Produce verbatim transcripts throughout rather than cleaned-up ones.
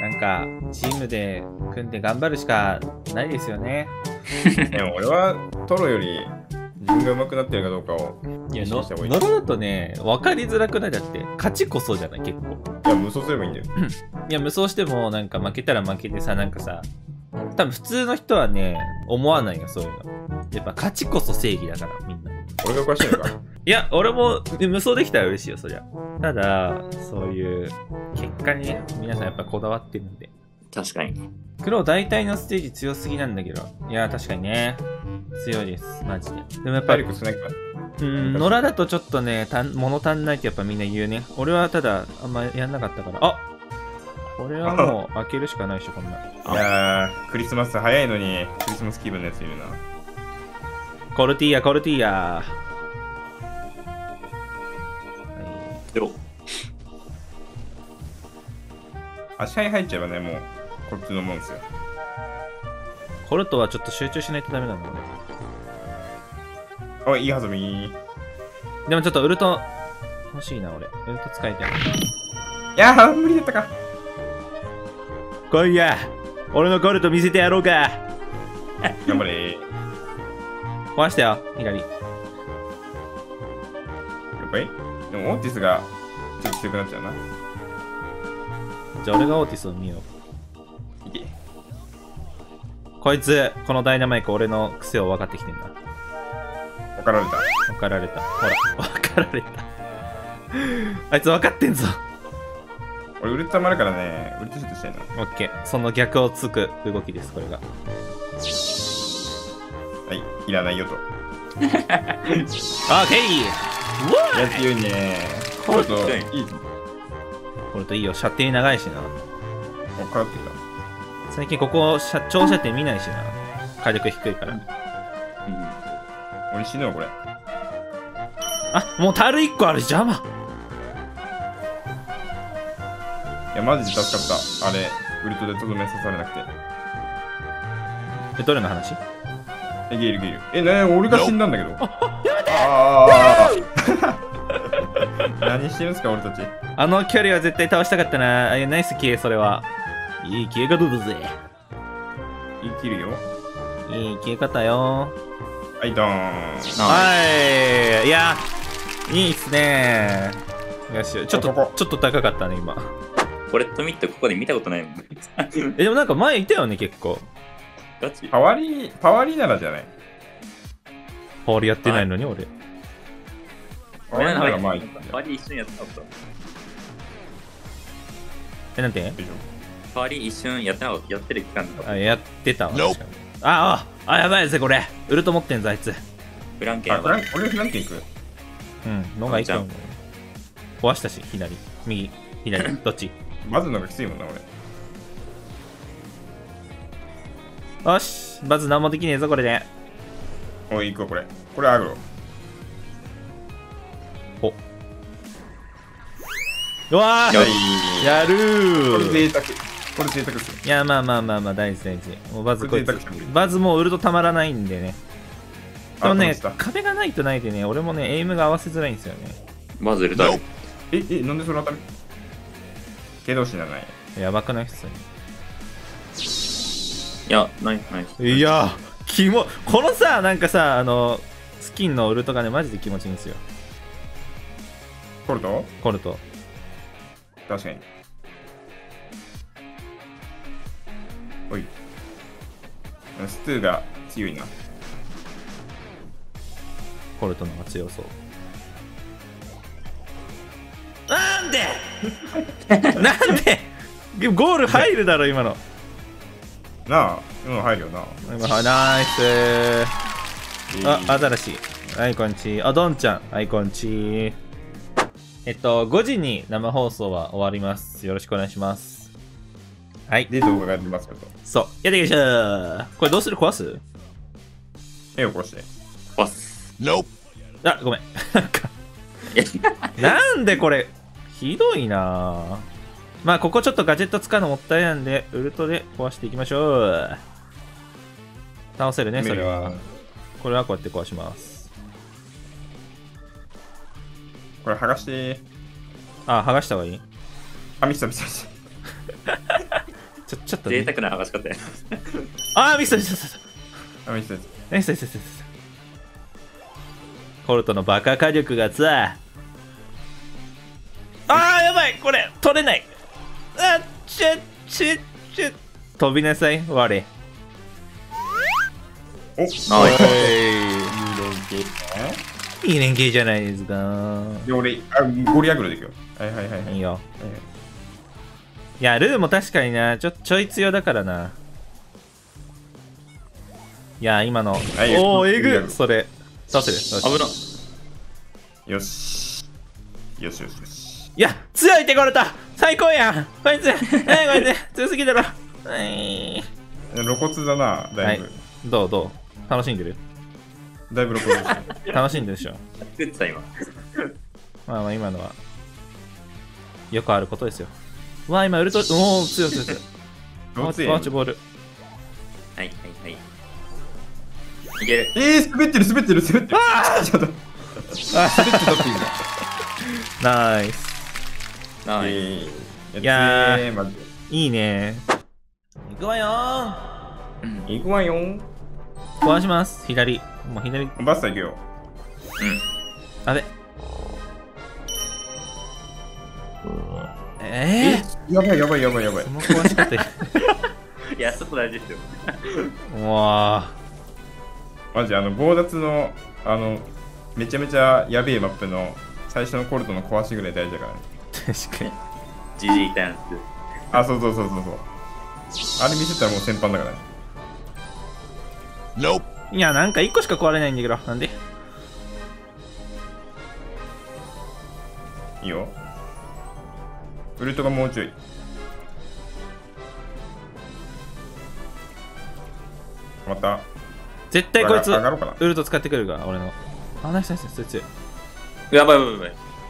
なんかチームで組んで頑張るしかないですよね。 でも俺はトロより自分が上手くなってるかどうかをいや、 意識した方がいい。 ノロだとね、分かりづらくない。だって勝ちこそじゃない結構。 いや、無双すればいいんだよ。 いや、無双してもなんか負けたら負けてさ、なんかさ、多分普通の人はね、思わないよ、そういうの。やっぱ勝ちこそ正義だから、みんな。 俺がおかしいのか。 いや、俺も無双できたら嬉しいよ、そりゃ。ただ、そういう結果にね、皆さんやっぱこだわってるんで。 確かに。 黒大体のステージ強すぎなんだけど。いや、確かにね。強いです、マジで。でもやっぱり、 体力少ないから。 うん、野良だとちょっとね、たん物足んないってやっぱみんな言うね。俺はただ、あんまやんなかったから。あこれはもう開けるしかないでしょ、こんな。 いやー、クリスマス早いのに、クリスマス気分のやついるな。 コルティーヤ、コルティーヤ。はよ足早入っちゃえばね、もう、こっちのもんですよ。 い、コルトはちょっと集中しないとダメなんだね。 おい、いいはずみ。 でもちょっとウルト欲しいな、俺。ウルト使いたい。 いやー、無理だったか。 来いや、俺のコルト見せてやろうか。 頑張れー。 壊したよ、左。 了解。でも、オーティスが、ちょっと強くなっちゃうな。 じゃあ俺がオーティスを見よう。 いけ。 こいつ、このダイナマイク俺の癖を分かってきてんだ。 分かられた。 分かられた。ほら、分かられた。あいつ分かってんぞ。 俺、ウルト溜まるからね、ウルトシュートしたいな。 オッケー。その逆をつく動きです、これが。 はい、いらないよと。 オッケー。うわやってよいね。コルト、いい。 これといいよ、射程長いしな。 お、かかってきた。 最近ここ、射長射程見ないしな。火力低いから。 うん。 俺死ぬわ、これ。 あ、もう樽いっこあるし、邪魔。 いや、マジで助かった。あれ、ウルトでとどめ刺されなくて。 え、どれの話？ え、ゲイルゲイル。え、なに俺が死んだんだけど。 あ、やめて。 ああ何してるんすか、俺たち。 あの距離は絶対倒したかったな。あ、いやナイス消え、それは。いい消え方だぜ。 生きるよ。 いい消え方よ。 はい、ドーン。 はい。いや、いいっすね。よし、ちょっと、 ここちょっと高かったね、今。 これとミットここで見たことないもん。 え、でもなんか前いたよね、結構。 ガチパワリー、パワリーならじゃない。 パワリやってないのに、俺。 パワリーならまあいい。 パワリー一瞬やってなかった。 え、なんてパワリー一瞬やってなかった。やってる期間だった。 あ、やってたわ。確かにああ、あ、やばいぜ、これ。ウルト持ってんぞ、あいつ。 フランケンあ、 やばい。 これ、俺フランケン行く。 うん、のがいいと思う。壊したし、左。右、左、どっちまずのがきついもんな、俺。 よし、バズ何もできねえぞ、これで。 おい、行くわ、これ。これアグロ。 お。うわーはいやるこれー贅沢。これ贅沢っすよ。 いや、まあまあまあまあ、大事大事。もうバズこいつこれ贅沢してる。 バズもうウルトたまらないんでね。でもねあ楽しかっ、た壁がないとないでね、俺もね、エイムが合わせづらいんですよね。 まずウルトある。 え、え、なんでそれ当たるけど死なない。 やばくないっすよね。 いや、ナイスナイス。 いやー、キモ、このさ、なんかさ、あの、スキンのウルトがね、マジで気持ちいいんですよ。 コルトコルト。 確かに。おい。ストゥーが強いな。 コルトの方が強そう。なんでなんでゴール入るだろ、今の。 なあ、うん、入るよな。 今ナイスー。あ、アザラシ。はい、こんち。あ、ドンちゃん。はい、こんち。えっと、ごじに生放送は終わります。よろしくお願いします。はい。 で、動画が出ますけど。 そう。やっていきましょう。これどうする？壊す？ 絵を殺して。 パス。 あ、ごめん。なんか、なんでこれ、ひどいなぁ。まあ、ここちょっとガジェット使うのもったいないんで、ウルトで壊していきましょう。倒せるね、それは。これはこうやって壊します。 これ剥がして。 あ、剥がした方がいい？ あ、ミスったミスったミスっちょ、ちょっと、 贅ね。 沢な剥がし方や。 あー、ミスミスミスあ、見せて。 ミスミスミスミス。コルトのバカ火力がさ。あー、やばいこれ、取れない。あ、ちょ、ちょ、ちょ。飛びなさい、我。 お、 ナイス。 いい連携じゃないですか。 で、俺、あ、ゴリアグロでいくよ。はいはいはいはい。 いいよ。 はいいや、ルーも確かにな、ちょ、ちょい強だからな。いや、今の。 はいおー、えぐいいよいそれ。倒せる。よし危な。 よし。よしよしよし。 いや、強いってこれた最高やんこいつえー、こいつ強すぎだろはい露骨だな、だいぶ。 はいどうどう楽しんでるだいぶ露骨ですね。 楽しんでるでしょ作ってた今。 まあまあ今のはよくあることですよ。わあ今ウルトおお強い強い強いどうせワーチボールはいはいはい。いける。 えー、滑ってる滑ってる滑ってる。ちょっと。滑ってたっていいんだ。 ナイスナイえー、 いやーえー、マジで。 いいねいくわよース。 行くわよん。 壊します左もう左バスター行くよ。 うん。 あれえー、 やばいやばいやばいやばいそ。の壊し方いや、そこ大事ですよ。 うわマジあの、強奪の、あの、めちゃめちゃやべえマップの最初のコルトの壊しぐらい大事だからね。 ー確かにジジイターンス。 あ、そうそうそうそうそう。あれ見せたらもう先般だからね。 いやなんかいっこしか壊れないんだけどなんでいいよ。ウルトがもうちょい。また。 絶対こいつ上がろうかな。 ウルト使ってくるから俺のあナイスナイスそいつやばいやばいやばい。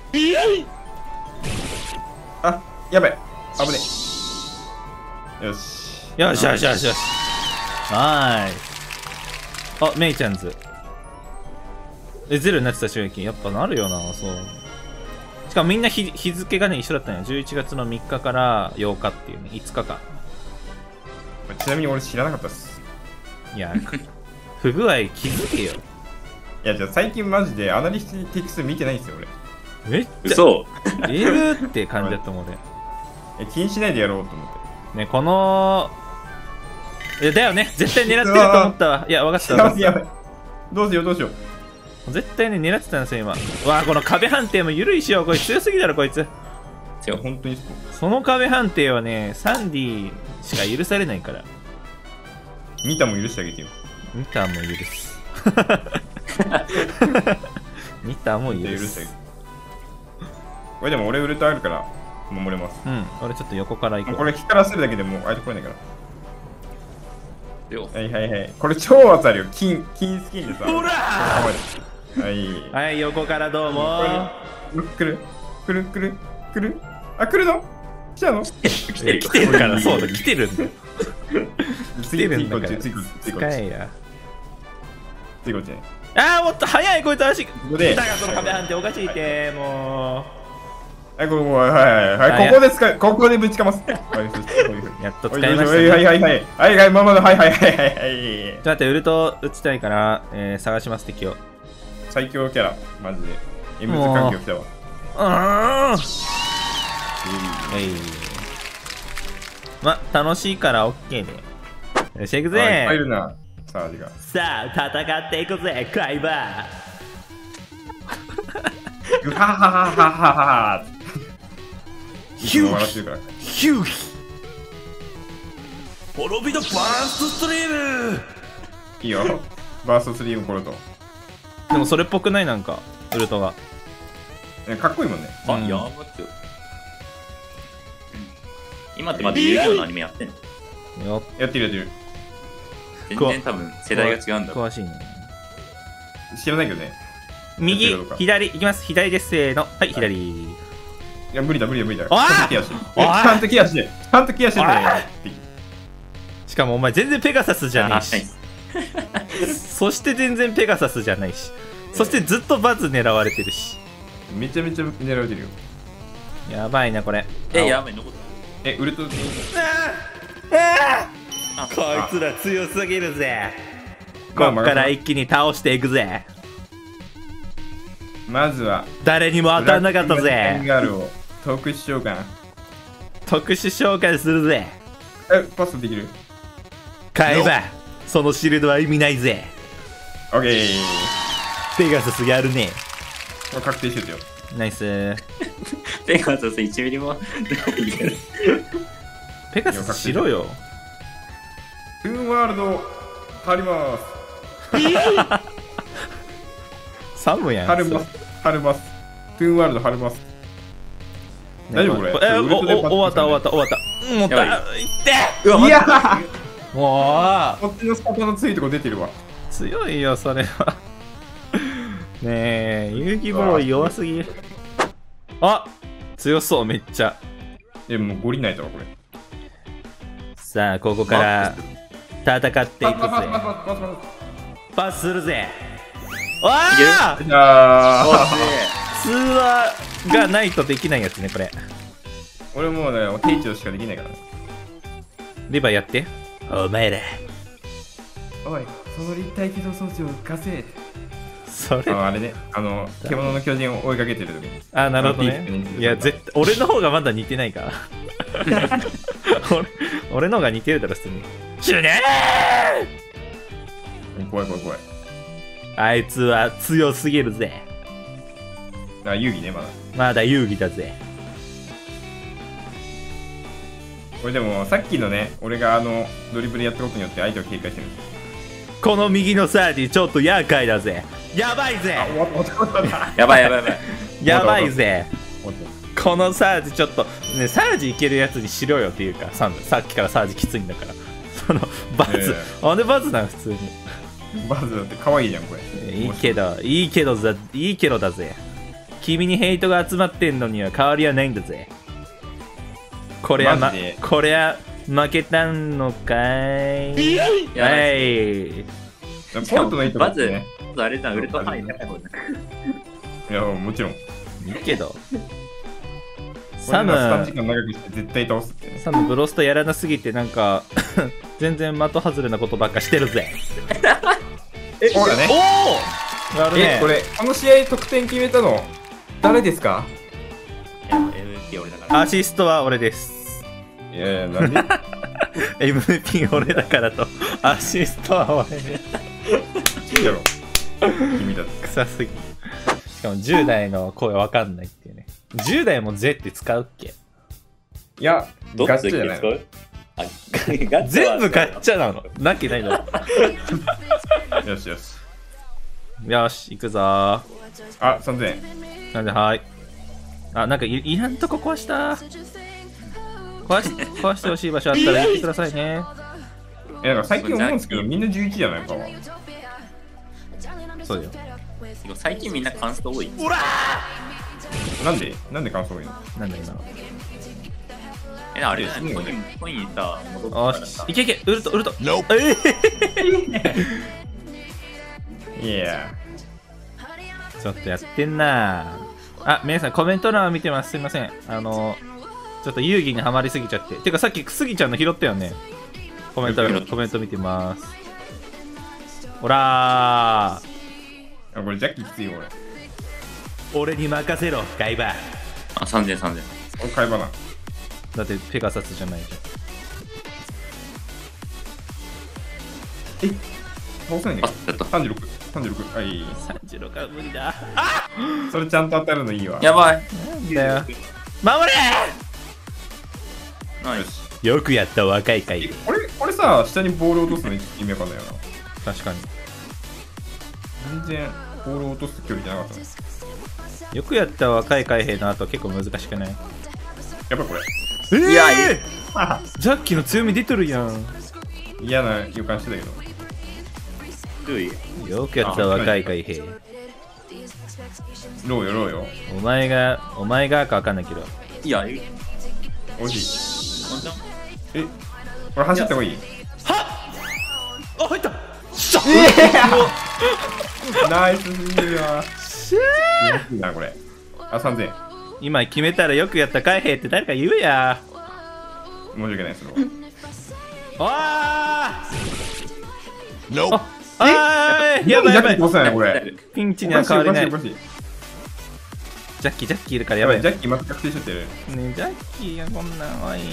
あ、やばい。危ねえ。よし。 よしよしよしよしナイスあメイちゃんズえゼロになってた収益やっぱなるよなそうしかもみんな日日付がね一緒だったのよじゅういちがつのみっかからようかっていうねいつかかちなみに俺知らなかったっす。 いや不具合気づけよいや、じゃあ最近マジでアナリスティクス見てないんですよ、俺。 めっちゃ嘘。 えるって感じだったもん俺え、気にしないでやろうと思って。 ねこのえだよね絶対狙ってると思ったわいや分かった分かったやばいやばい。どうしようどうしよう。 絶対ね狙ってたんですよ今うわこの壁判定も緩いしようこいつ強すぎだろこいついや、本当にそう。 その壁判定はねサンディしか許されないから見たも許してあげてよ。 ミタも許すミタも許す許してあげて。これでも俺ウルトあるから守れます。 うん俺ちょっと横から行こうもうこれ光らせるだけでもう相手来れないから。 よはいはいはい。これ超当たるよ。金、金スキンでさ。 ほらはい。 はい横からどうもこれ来る来る来る来るあ、来るの来たの来てる来てるからそうだ来てるんだよ来てるんだから次こっち、次こっち、 使えや次こっちね。 あーもっと早いこいつ足ここで、 だからその壁判定おかしいってもはい、ここ、はいはいはい、 あはい、ここで使い、ここでぶちかます。はい、そしてこういうふうにうやっとはい使いましたねはいはいはいはいはいはい、まあまだ、はいはいはいはいはい。 ちょっと待ってウルト打ちたいから、えー、探します敵を最強キャラ、マジで。エムズ環境来たわ。 うーんはいま楽しいから OK でよっしゃ行くあいっぜぱいいるな、サージが。 さあ戦っていくぜクライバグハハハハハハーヒュ笑ってるから。 ーヒュー滅びのバーストストリームいいよ。バーストスリームコルト。 でもそれっぽくないなんかウルトがえかっこいいもんね。 あ、 うんやばっちょ。今ってまだ遊戯王のアニメやってんの？ よやってるやってる。 全然多分世代が違うんだ。 詳しいね知らないけどね。 右やってるのか左いきます左ですせーのはい左いや、無理だ無理だ無理だ。ちおいゃんとケアして。 おいちゃんとケアして。ちゃんとケアしてね。 しかもお前全然ペガサスじゃねえあしそして全然ペガサスじゃないしそしてずっとバズ狙われてるしめちゃめちゃ狙われてるよ。 やばいなこれえ、やばい、残っえ、ウルト、 ああこいつら強すぎるぜ。 まあこっから一気に倒していくぜ。 まずは誰にも当たんなかったブラックぜ。 ガールを特殊召喚。 特殊召喚するぜ。 え、パスできる？ 買えばそのシールドは意味ないぜ。 オッケー。 ペガサスやるね。 これ確定してるよ。 ナイス。 ペガサスいちミリもペガサスしろよ。 トゥーンワールド貼ります。 サムやん。 貼ります。貼ります。トゥーンワールド貼ります。大丈夫これ？ え、お、お、 ウルトでパッと終わった終わった終わった。うんもった。 やいっていやーもこっちのスパパのついとこ出てるわ。 う強いよそれは。ねえ、遊戯ボーイ弱すぎ。あ、強そうめっちゃ。 え、もうゴリないとわこれ。 さあここから戦っていくぜ。 パスパスパスパスパスパパスするぜ。わあス。あおー通話がないとできないやつねこれ。 俺もうね、定調しかできないからね。 リバーやって。お前らおい、その立体起動装置を貸せ。 それあの、あれね、あの、獣の巨人を追いかけてる時に。 あ、なるほどあのピークにね。いや、絶対、俺の方がまだ似てないから。俺俺の方が似てるだろ、普通に。死ね怖い怖い怖い。 ーあいつは強すぎるぜ。 あ、遊戯ね、まだ。 まだ遊戯だぜ。 これでも、さっきのね、俺があの、ドリブルやったことによって相手を警戒してるんですよ。 この右のサージちょっと厄介だぜ。やばいぜ。 あ、終わった終わった終わっやばいやばいやばい。 やばいぜ。 た終わっこのサージちょっと、ね、サージいけるやつにしろよっていうか、サムさっきからサージきついんだから。その、バズ。 えなんでバズなん普通に。 た。バズだって可愛いじゃん、これ。 いいけど、いいけどだ、いいけどだぜ。君にヘイトが集まってんのには変わりはないんだぜ。これは、まマジで、 これは負けたのかい。 やばはいい。 ポルトのいいとこまずってね。、 まずあれだ、ウルトハイだから。 いや、もちろん。 いいけど。サムサム、スタン時間長くして絶対倒すってね。 サムブロストやらなすぎてなんか全然的外れなことばっかしてるぜ。 え、ほらね。 おおやるね。 え、これ、この試合得点決めたの、誰ですか？ いや、エムブイピー 俺だから。 アシストは俺です。 いやいや、なんでエムブイピー 俺だからとアシストは俺です。 いいだろ。君だって。 臭すぎ。しかもじゅう代の声わかんないっていうね。じゅう代もゼって使うっけ？ いや、 どっちガッチじゃないの。 使うあ、ガッツは全部ガッチャなのなわけないだろ。 よしよし。 よし、行くぞー。 あ、さんぜんえん。 なんで、はい。あ、なんかいいらんとこ壊したー。壊し壊してほしい場所あったら言ってくださいね。 え、なんか最近思うんですけど、みんなじゅういちじゃないかは。 そうよ。 最近みんな感想多い。 なんでなんで感想多いの？ なんだ今の。 え、あれだね、 すごいねコイン、コインさ、戻ったおからさ。 しいけいけ、ウルト、ウルト。えいやー、ちょっとやってんなー。あ、皆さんコメント欄見てます。すいません。あの、ちょっと遊戯にはまりすぎちゃって。てかさっきスギちゃんの拾ったよね。コメント、コメント見てます。ほらー。 ー。あ、これジャッキーきついよ、俺。 俺に任せろ、ガイバー。 あ、さんぜん、さんぜん。 俺、買い場な。 だってペガサスじゃないじえ倒せないんだあ、 けど。 やった。 さんじゅうろく。さんじゅうろく。はい。 ゃん。さんじゅうろくは無理だ。 それちゃんと当たるのいいわ。 やばい。 なんだよ。守ナイス。 れよくやった若い回えこれ、これさ、下にボール落とすの意味わかんないよな。 確かに。 全然、ボール落とす距離じゃなかったね。 よくやった若い海兵の後結構難しくない？ やっぱこれ。 えー、 いやいジャッキーの強み出てるやん。 嫌な予感してたけど。 ルイ。 よくやった若い海兵。 ローよ、ローよ。 お前が、お前がかわかんないけど。 いや、え、 惜しい。 ワンチャンえ、これ走った方がいい？ あ、入った。 ナイスすぎるわ。いいな、これ。あ、さんぜんえん。 今決めたらよくやった海兵って誰か言うや。 申し訳ない、それは。 わー Nope. あーやばいやばいジャッキー倒せないこれ。 ピンチおにはかしいお変わりないかしいおかしい。 ジャッキージャッキーいるからやばいやばい、ジャッキー全く確定しちゃってる。 ねえジャッキーがこんなんおい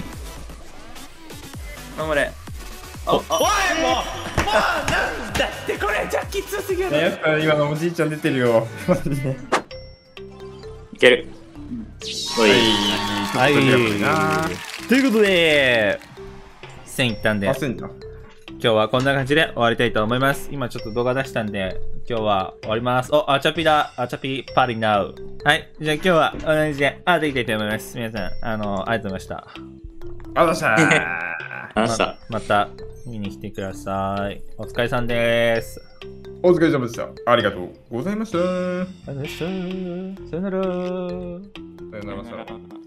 頑張れ。 おおいもうもうなんだってこれジャッキー強すぎるやっぱ今のおじいちゃん出てるよ。マジで。 いける。おい。 はいちょっとやっぱりな。 ということでせんいったんであ、せんだ。 今日はこんな感じで終わりたいと思います。今ちょっと動画出したんで、今日は終わります。お、アチャピだ。アチャピパーティーナウ。はい。じゃあ今日はこんな感じで、あ、できたいと思います。皆さん、あの、ありがとうございました。 あざしたー。 話した。 ままた見に来てください。お疲れさんです。 お疲れ様でした。ありがとうございました。 ありがとうございました。さよなら。 さよなら。